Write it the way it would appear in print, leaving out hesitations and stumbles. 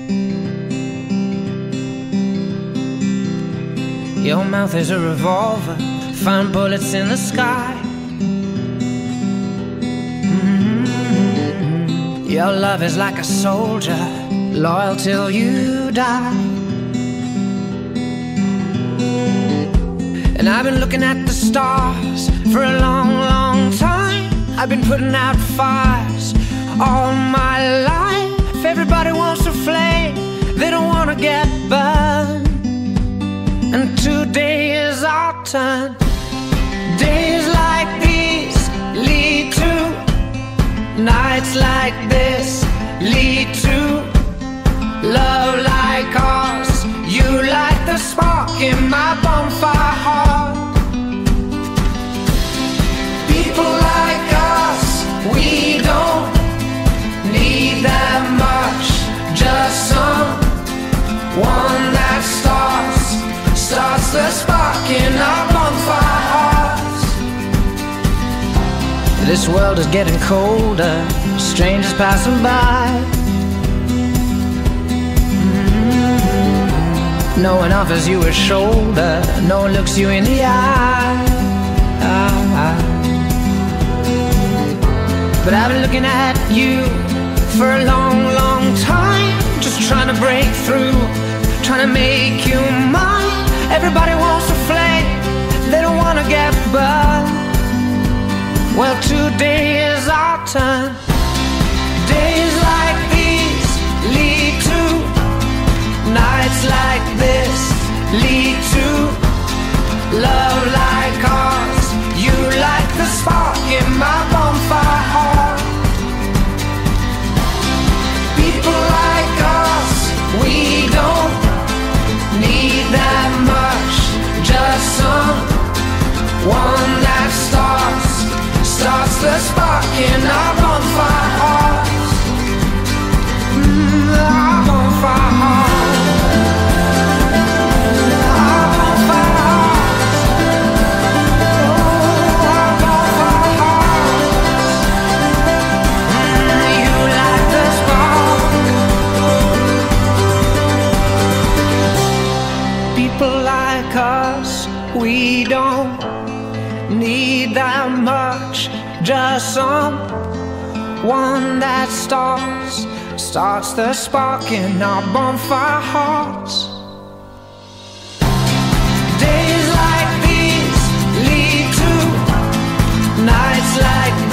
Your mouth is a revolver, find bullets in the sky. Your love is like a soldier, loyal till you die. And I've been looking at the stars for a long, long time. I've been putting out fires all my life. Everybody wants a flame, they don't want to get burned. And today is our turn. Days like these lead to nights like this, lead to love like ours. You light the spark in my bonfire heart. People like us, we don't need that much. Just someone that starts the spark in our bonfire hearts. This world is getting colder, strangers passing by. No one offers you a shoulder, no one looks you in the eye. But I've been looking at you for a long, long time, just trying to break through, trying to make you mine. Everybody wants a flame, they don't want to get burned. Well, today is our turn. Days like these lead to nights like this, lead to love like ours. You light the spark in my bonfire heart. People like us, we don't need that much. Just someone that starts the spark in our bonfire hearts. Our bonfire hearts. Our bonfire hearts. Our bonfire hearts. You light the spark. People like us, we don't need that much. Just someone that starts the spark in our bonfire hearts. Days like these lead to nights like